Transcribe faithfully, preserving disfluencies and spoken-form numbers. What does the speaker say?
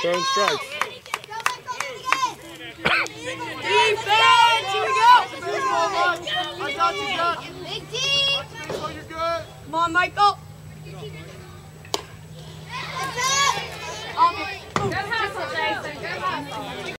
throwing strikes. Defense! Here we go! I got you, Josh. Big team! You're good. Come on, Michael. Good hustle, Jason. Good hustle.